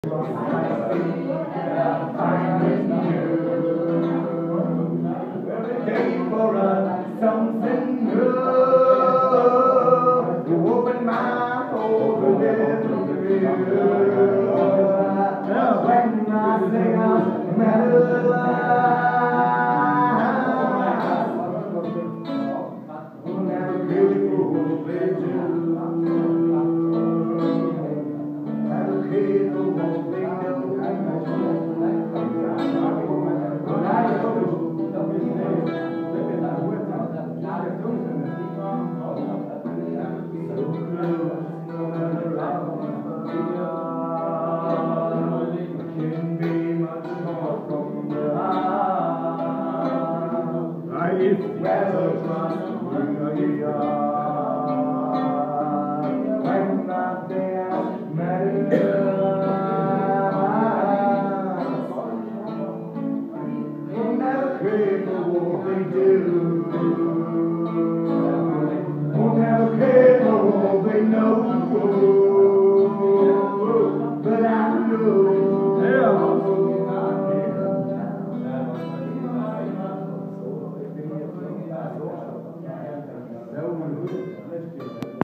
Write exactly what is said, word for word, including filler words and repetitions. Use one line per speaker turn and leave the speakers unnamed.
Something new. You open my whole little when I sing out melody. Never really fool they do. Never care for what they know. But I know. Won't have a care for all they know.